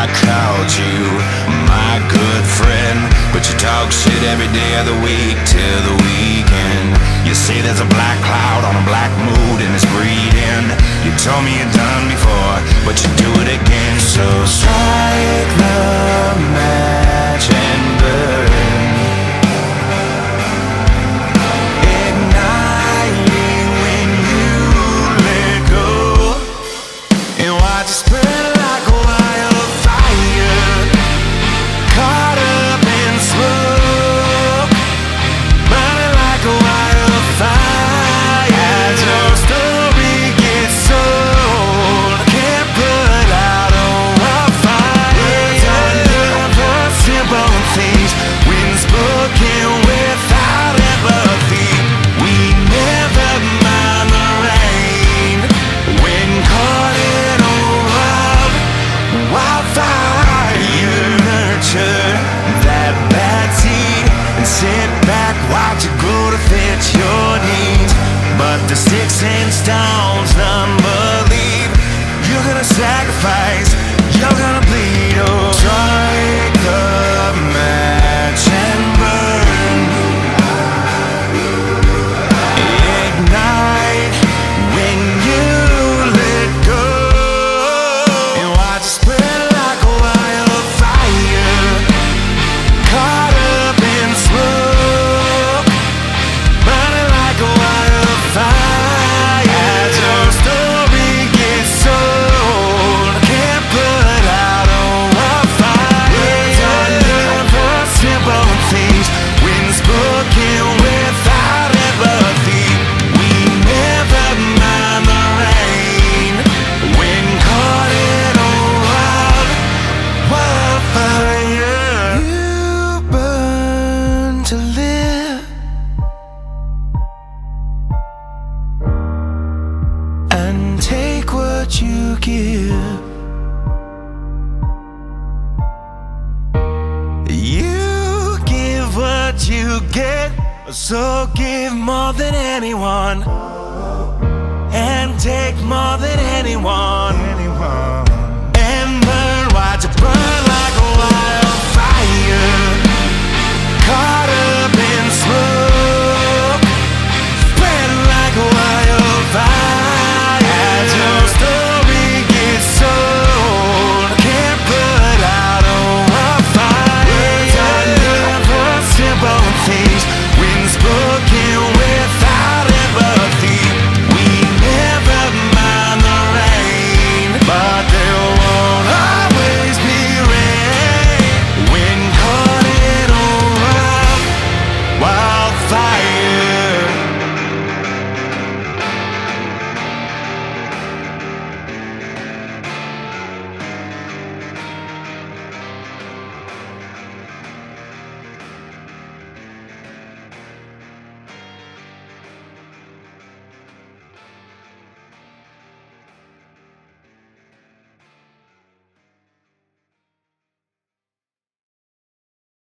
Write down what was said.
I called you my good friend, but you talk shit every day of the week till the weekend. You say there's a black cloud on a black mood and it's breeding. You told me you'd done before, but you do it again. So strike the match and burn. Igniting when you let go, and watch it spread like a wildfire, caught up in smoke, burning like a wildfire. As your story gets sold, can't put out a wildfire. Words are never simple things when spoken without empathy. We never mind the rain when caught in a wildfire. You nurture that bad seed and sit back, watch it grow to fit your needs. But the sticks and stones none believe. You're gonna sacrifice, you're gonna bleed. Oh, strike the match and burn. Ignite when you let go, and watch it spread like a wildfire, caught up in smoke, burning like a wildfire. As your story gets sold, can't put out a wildfire. Words are never simple things when spoken without empathy. We never mind the rain when caught in a wildfire. You burn to live and take what you give. You give what you get, so give more than anyone and take more than anyone.